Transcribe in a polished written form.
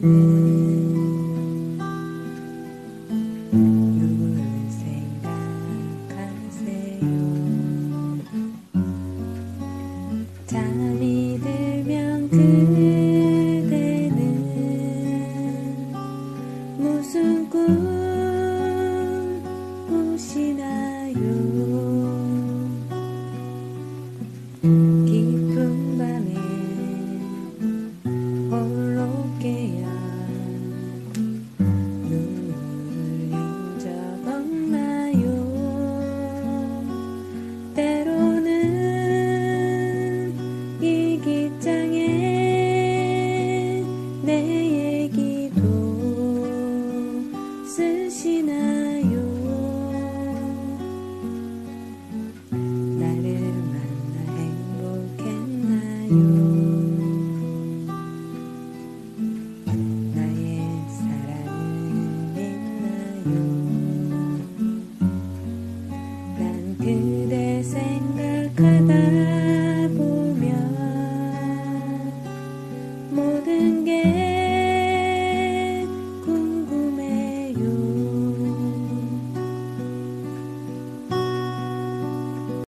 누구를 생각하세요? 잠이 들면 그대는 무슨 꿈 꾸시나요? 깊은 밤에 홀로 깨어 눈물을 적 없나요? 때로는 일기장에 내 얘기도 쓰시나요? 나를 만나 행복했나요? 나의 사랑은 있나요? 난 그대 생각하다